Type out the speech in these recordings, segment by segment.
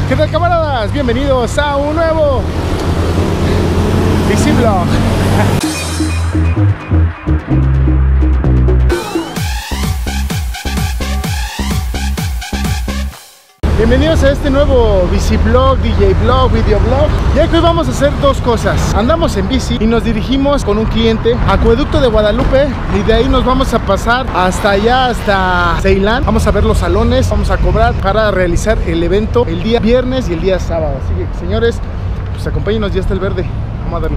¿Qué tal, camaradas? Bienvenidos a un nuevo Biciblog. Bienvenidos a este nuevo Biciblog, DJ Blog, Videoblog. Y hoy vamos a hacer dos cosas. Andamos en bici y nos dirigimos con un cliente a Acueducto de Guadalupe. Y de ahí nos vamos a pasar hasta allá, hasta Ceilán. Vamos a ver los salones, vamos a cobrar para realizar el evento el día viernes y el día sábado. Así que, señores, pues acompáñenos, ya está el verde. Vamos a darle.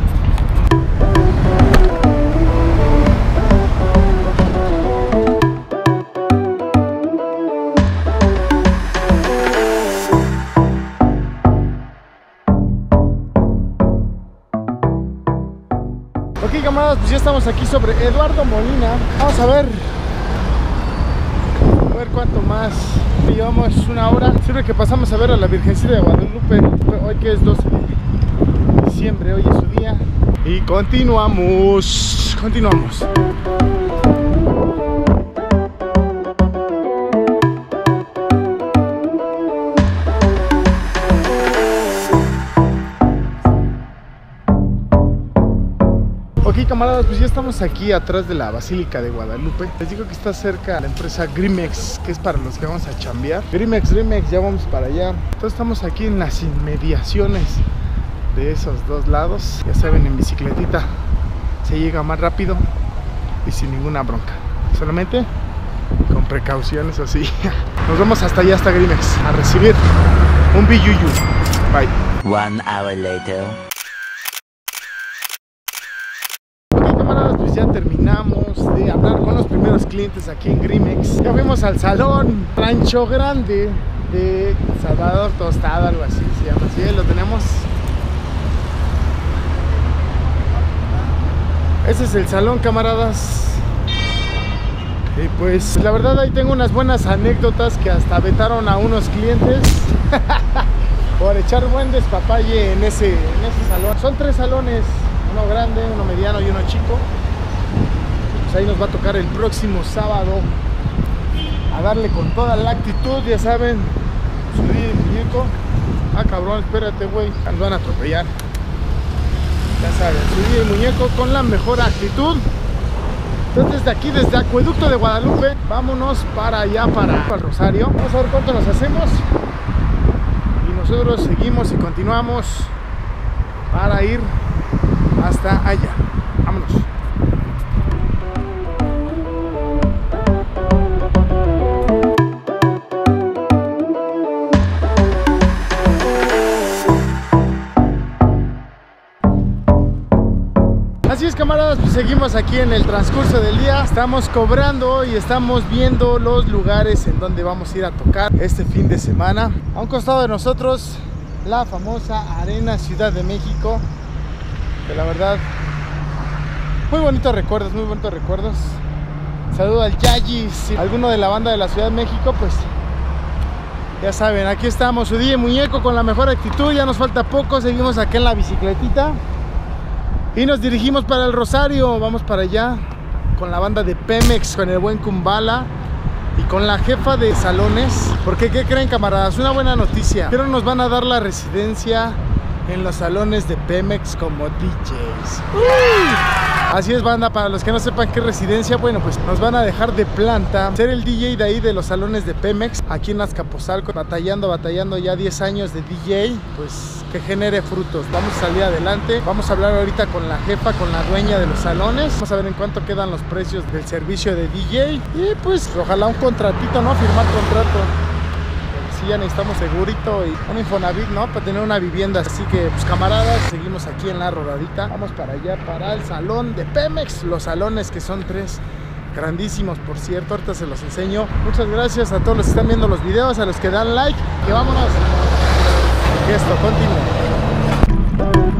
Ok, camaradas, pues ya estamos aquí sobre Eduardo Molina. Vamos a ver cuánto más. Llevamos una hora. Sirve que pasamos a ver a la Virgencita de Guadalupe. Hoy que es 12 de diciembre, hoy es su día. Y continuamos. Ok, camaradas, pues ya estamos aquí atrás de la Basílica de Guadalupe. Les digo que está cerca la empresa Grimex, que es para los que vamos a chambear. Grimex, ya vamos para allá. Entonces estamos aquí en las inmediaciones de esos dos lados. Ya saben, en bicicletita se llega más rápido y sin ninguna bronca. Solamente con precauciones, así. Nos vamos hasta allá, hasta Grimex, a recibir un billuyu. Bye. 1 hour later. Pues ya terminamos de hablar con los primeros clientes aquí en Grimex. Ya fuimos al salón Rancho Grande de Salvador Tostado, algo así se llama. Así lo tenemos. Ese es el salón, camaradas. Y pues la verdad ahí tengo unas buenas anécdotas que hasta vetaron a unos clientes por echar buen despapalle en ese salón. Son 3 salones, uno grande, uno mediano y uno chico. Pues ahí nos va a tocar el próximo sábado a darle con toda la actitud, ya saben. Subir el muñeco. Ah, cabrón, espérate, güey, nos van a atropellar. Ya saben, subir el muñeco con la mejor actitud. Entonces desde aquí, desde Acueducto de Guadalupe, vámonos para allá, para el Rosario. Vamos a ver cuánto nos hacemos. Y nosotros seguimos y continuamos para ir hasta allá. Vámonos. Así es, camaradas, pues seguimos aquí en el transcurso del día. Estamos cobrando y estamos viendo los lugares en donde vamos a ir a tocar este fin de semana. A un costado de nosotros, la famosa Arena Ciudad de México, que la verdad, muy bonitos recuerdos, Saludo al Yayis, si alguno de la banda de la Ciudad de México, pues ya saben, aquí estamos, su DJ Muñeco con la mejor actitud. Ya nos falta poco, seguimos acá en la bicicletita y nos dirigimos para el Rosario. Vamos para allá con la banda de Pemex, con el buen Kumbala y con la jefa de salones. Porque, ¿qué creen, camaradas? Una buena noticia. Pero nos van a dar la residencia en los salones de Pemex como DJs. Así es, banda, para los que no sepan qué residencia, bueno, pues nos van a dejar de planta ser el DJ de ahí de los salones de Pemex, aquí en Azcapotzalco, batallando ya 10 años de DJ, pues que genere frutos. Vamos a salir adelante. Vamos a hablar ahorita con la jefa, con la dueña de los salones. Vamos a ver en cuánto quedan los precios del servicio de DJ. Y pues ojalá un contratito, ¿no? Firmar contrato. Sí, ya necesitamos segurito y un Infonavit, ¿no? Para tener una vivienda. Así que, pues, camaradas, seguimos aquí en la rodadita. Vamos para allá, para el salón de Pemex. Los salones, que son 3 grandísimos, por cierto. Ahorita se los enseño. Muchas gracias a todos los que están viendo los videos, a los que dan like. Que vámonos. Que esto continúe.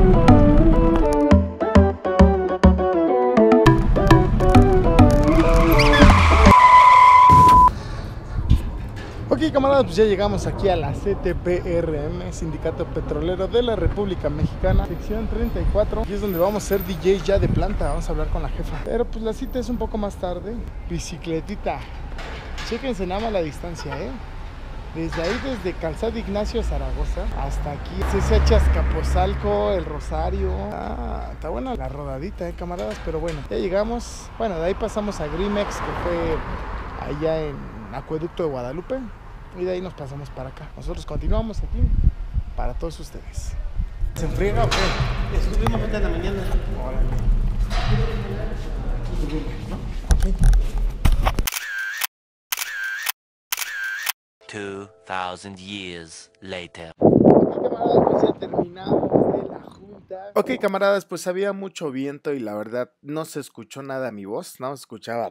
Ok, camaradas, pues ya llegamos aquí a la CTPRM, Sindicato Petrolero de la República Mexicana, sección 34. Aquí es donde vamos a ser DJ ya de planta, vamos a hablar con la jefa. Pero pues la cita es un poco más tarde. Bicicletita. Chéquense nada más la distancia, Desde ahí, desde Calzada Ignacio Zaragoza hasta aquí, CCH Azcapotzalco, El Rosario. Está buena la rodadita, camaradas, pero bueno, ya llegamos. Bueno, de ahí pasamos a Grimex, que fue allá en Acueducto de Guadalupe, y de ahí nos pasamos para acá. Nosotros continuamos aquí para todos ustedes. ¿Se enfriega o qué? Estuvimos ahorita en la mañana. Órale. ¿No? Okay. 2,000 years later. Camaradas, pues ya terminamos de la junta. Ok, camaradas, pues había mucho viento y la verdad no se escuchó nada mi voz, no se escuchaba.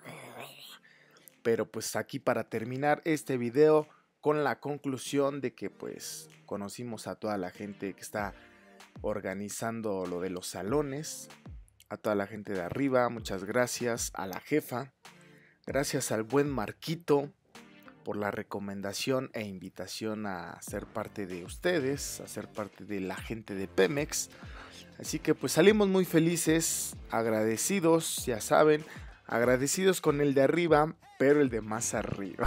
Pero pues aquí para terminar este video con la conclusión de que pues conocimos a toda la gente que está organizando lo de los salones, a toda la gente de arriba, muchas gracias, a la jefa, gracias al buen Marquito por la recomendación e invitación a ser parte de ustedes, a ser parte de la gente de Pemex. Así que pues salimos muy felices, agradecidos, ya saben, agradecidos con el de arriba, pero el de más arriba.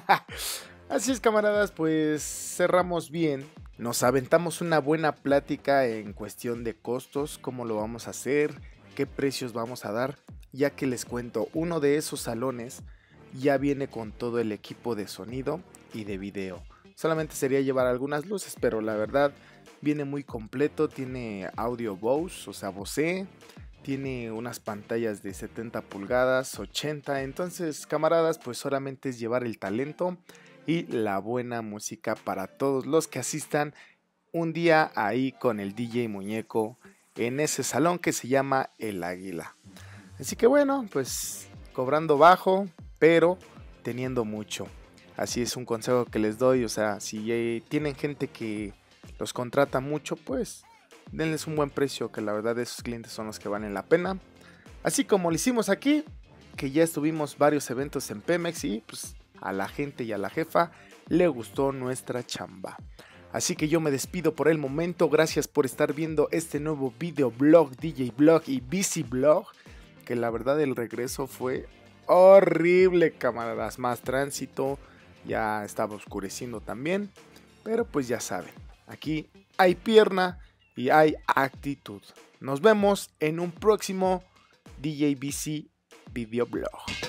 Así es, camaradas, pues cerramos bien. Nos aventamos una buena plática en cuestión de costos, cómo lo vamos a hacer, qué precios vamos a dar, ya que les cuento, uno de esos salones ya viene con todo el equipo de sonido y de video. Solamente sería llevar algunas luces, pero la verdad viene muy completo. Tiene audio Bose, o sea Bose. Tiene unas pantallas de 70 pulgadas, 80. Entonces, camaradas, pues solamente es llevar el talento y la buena música para todos los que asistan un día ahí con el DJ Muñeco en ese salón que se llama El Águila. Así que bueno, pues cobrando bajo, pero teniendo mucho. Así es un consejo que les doy, o sea, si tienen gente que los contrata mucho, pues denles un buen precio, que la verdad esos clientes son los que valen la pena. Así como lo hicimos aquí, que ya estuvimos varios eventos en Pemex y pues a la gente y a la jefa le gustó nuestra chamba. Así que yo me despido por el momento, gracias por estar viendo este nuevo videoblog, DJ Blog y BC Blog, que la verdad el regreso fue horrible, camaradas, más tránsito, ya estaba oscureciendo también, pero pues ya saben, aquí hay pierna y hay actitud. Nos vemos en un próximo DJ BC Videoblog.